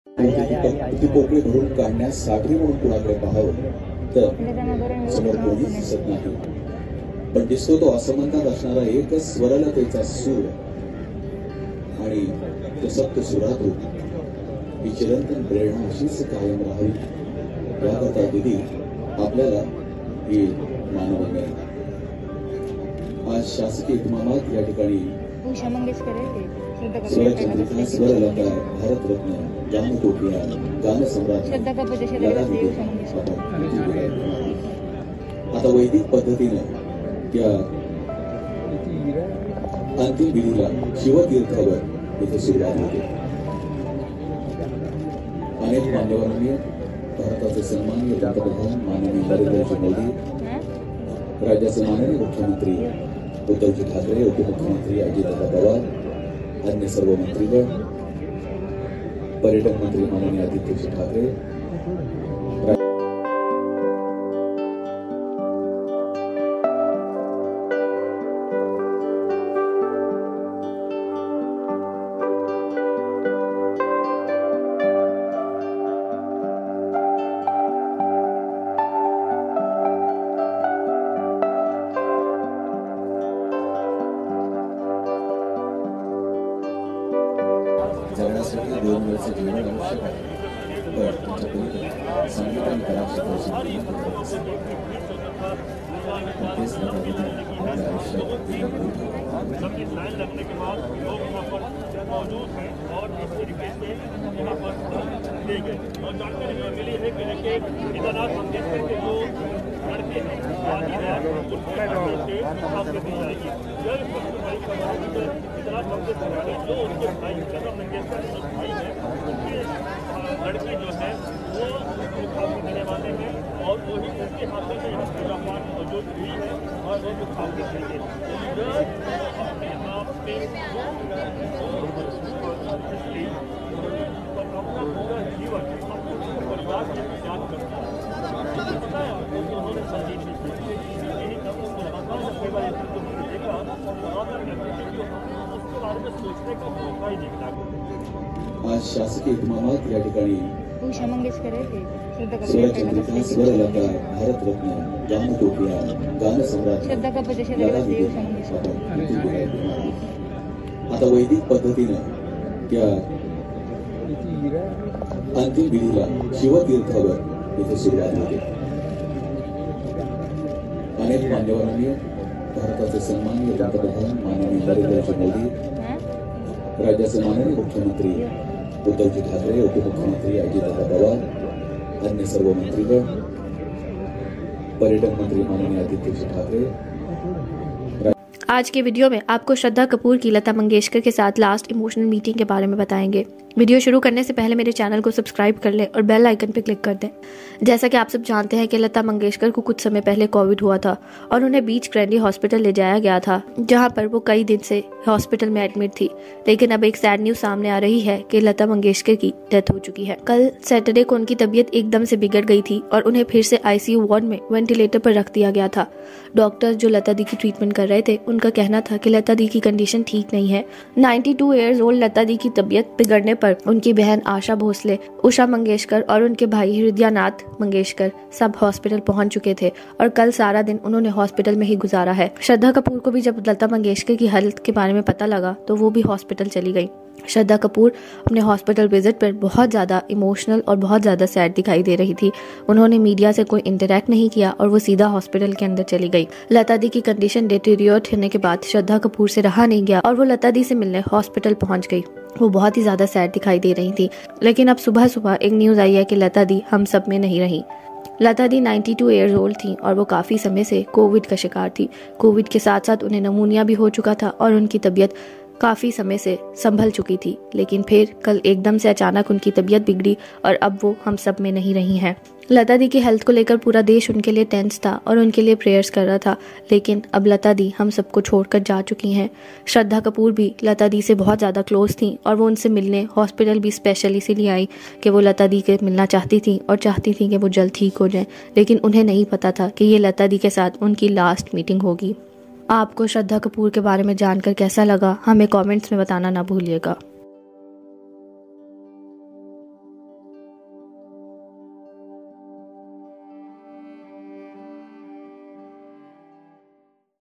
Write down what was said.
ती पोकळी भरून काढण्यास सागरी म्हणून कुणाकडे पाहावं तर समोर कोणीच दिसत नाही, पण दिसतो तो आसमंतात असणारा एकच स्वरलतेचा सूर आणि तो सप्त सुरातून ही चिरंतन प्रेरणा अशीच कायम राहावी याकरता दिदी आपल्याला ही मानवं मिळाली। आज शासकीय इतमामात या ठिकाणी उषा मंगेशकर स्वरचंद्रिका, स्वरलता, भारतरत्न, गानकोकिळा, गानसम्राट आता वैदिक पद्धतीनं त्या अंतिम विधीला शिवतीर्थावर इथे सुरुवात होते। अनेक मान्यवरांनी भारताचे सन्माननीय पंतप्रधान माननीय नरेंद्र मोदी, राज्याचे माननीय मुख्यमंत्री उद्धवजी ठाकरे, उपमुख्यमंत्री अजितदादा पवार, अन्य सर्व मंत्रीगण, पर्यटन मंत्री माननीय आदित्यजी ठाकरे, जगण्यासाठी 2 वेळचं जीवन आवश्यक आहे, पण तुमच्या पलीकडे संगीत आणि कला क्षेत्राची तेच आपल्या लड़के जो है वो मुकाम देने वाले हैं और वही उसके हाथों में पूजा पाठ मौजूद हुई है और वो मुकाम देंगे। अपने आप में अपना पूरा जीवन परिवार के याद करता है। उन्होंने संगीत यही कई बार देखा उसके बारे में सोचने का मौका ही नहीं मिला। आज शासकीय इतमामात या ठिकाणी उषा मंगेशकर स्वरचंद्रिका, स्वरलता, भारतरत्न, गानकोकिळा, गानसम्राट आता वैदिक पद्धतीनं त्या अंतिम विधीला शिवतीर्थावर इथे सुरुवात होते। अनेक मान्यवरांनी भारताचे सन्माननीय पंतप्रधान माननीय नरेंद्र मोदी, राज्याचे माननीय मुख्यमंत्री उद्धवजी ठाकरे, उपमुख्यमंत्री अजितदादा पवार, अन्य सर्व मंत्रीगण, पर्यटन मंत्री माननीय आदित्यजी ठाकरे। आज के वीडियो में आपको श्रद्धा कपूर की लता मंगेशकर के साथ लास्ट इमोशनल मीटिंग के बारे में बताएंगे। वीडियो शुरू करने से पहले मेरे चैनल को सब्सक्राइब कर लें और बेल आइकन पर क्लिक कर दें। जैसा कि आप सब जानते हैं कि लता मंगेशकर को कुछ समय पहले कोविड हुआ था और उन्हें बीच ग्रैंडी हॉस्पिटल ले जाया गया था, जहां पर वो कई दिन से हॉस्पिटल में एडमिट थी। लेकिन अब एक सैड न्यूज सामने आ रही है कि लता मंगेशकर की डेथ हो चुकी है। कल सैटरडे को उनकी तबीयत एकदम से बिगड़ गई थी और उन्हें फिर से आईसीयू वार्ड में वेंटिलेटर पर रख दिया गया था। डॉक्टर जो लता दी की ट्रीटमेंट कर रहे थे, उनका कहना था कि लता दी की कंडीशन ठीक नहीं है। 92 ईयर्स ओल्ड लता दी की तबीयत बिगड़ने पर उनकी बहन आशा भोसले, उषा मंगेशकर और उनके भाई हृदयानाथ मंगेशकर सब हॉस्पिटल पहुंच चुके थे और कल सारा दिन उन्होंने हॉस्पिटल में ही गुजारा है। श्रद्धा कपूर को भी जब लता मंगेशकर की हेल्थ के बारे में पता लगा तो वो भी हॉस्पिटल चली गई। श्रद्धा कपूर अपने हॉस्पिटल विजिट पर बहुत ज़्यादा इमोशनल और बहुत ज़्यादा सैड दिखाई दे रही थी। उन्होंने मीडिया से कोई इंटरेक्ट नहीं किया और वो सीधा हॉस्पिटल के अंदर चली गई। लता दी की कंडीशन डिटेरियोरेट होने के बाद श्रद्धा कपूर से रहा नहीं गया और वो लता दी से मिलने हॉस्पिटल पहुंच गई। वो बहुत ही ज़्यादा सैड दिखाई दे रही थी। लेकिन अब सुबह सुबह एक न्यूज़ आई है कि लता दी हम सब में नहीं रही। लता दी 92 ईयर्स ओल्ड थी और वो काफ़ी समय से कोविड का शिकार थी। कोविड के साथ साथ उन्हें नमूनिया भी हो चुका था और उनकी तबीयत काफ़ी समय से संभल चुकी थी। लेकिन फिर कल एकदम से अचानक उनकी तबीयत बिगड़ी और अब वो हम सब में नहीं रही हैं। लता दी की हेल्थ को लेकर पूरा देश उनके लिए टेंस था और उनके लिए प्रेयर्स कर रहा था। लेकिन अब लता दी हम सबको छोड़कर जा चुकी हैं। श्रद्धा कपूर भी लता दी से बहुत ज़्यादा क्लोज थी और वो उनसे मिलने हॉस्पिटल भी स्पेशल इसीलिए आई कि वो लता दी के मिलना चाहती थी और चाहती थी कि वो जल्द ठीक हो जाए। लेकिन उन्हें नहीं पता था कि ये लता दी के साथ उनकी लास्ट मीटिंग होगी। आपको श्रद्धा कपूर के बारे में जानकर कैसा लगा, हमें कमेंट्स में बताना ना भूलिएगा।